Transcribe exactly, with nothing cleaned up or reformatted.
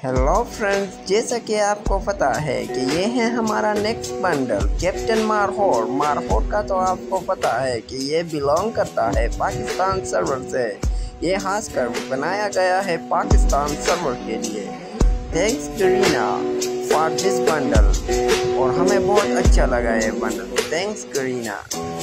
Hello friends, जैसा कि आपको पता है कि ये है हमारा next bundle captain Markhor. Markhor का तो आपको पता है कि ये बिलोंग करता है पाकिस्तान सर्वर से। ये खासकर बनाया गया है पाकिस्तान सर्वर के लिए। Thanks Kareena for this bundle, और हमें बहुत अच्छा लगा ये बंडल। थैंक्स करीना।